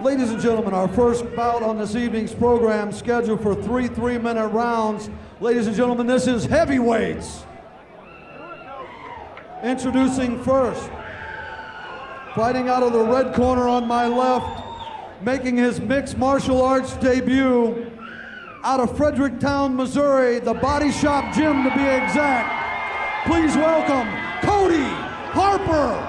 Ladies and gentlemen, our first bout on this evening's program scheduled for 3 3-minute rounds. Ladies and gentlemen, this is heavyweights. Introducing first, fighting out of the red corner on my left, making his mixed martial arts debut out of Fredericktown, Missouri, the Body Shop Gym to be exact. Please welcome Cody Harper.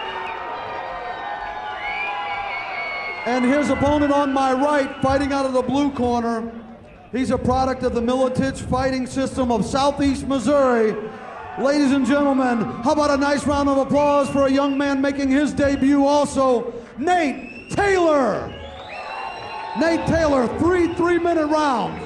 And his opponent on my right, fighting out of the blue corner, he's a product of the Militich fighting system of Southeast Missouri. Ladies and gentlemen, how about a nice round of applause for a young man making his debut also, Nate Taylor. Nate Taylor, 3 3-minute rounds.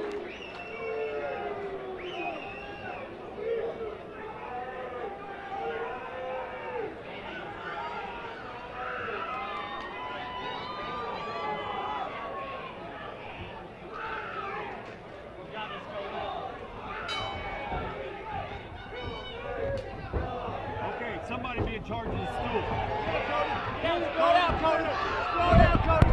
Somebody be in charge of the stool. Go down, Cody. Go down, Cody.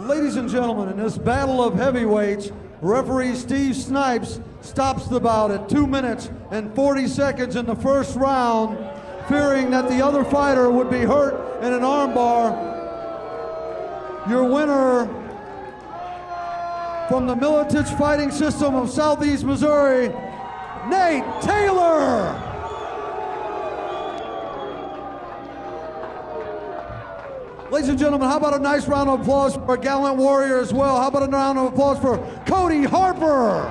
Ladies and gentlemen, in this battle of heavyweights, referee Steve Snipes stops the bout at 2 minutes and 40 seconds in the first round, fearing that the other fighter would be hurt in an armbar. Your winner from the Militich Fighting System of Southeast Missouri, Nate Taylor. Ladies and gentlemen, how about a nice round of applause for a gallant warrior as well? How about a round of applause for Cody Harper?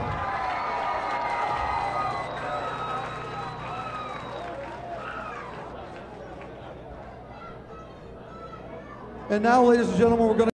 And now, ladies and gentlemen, we're going to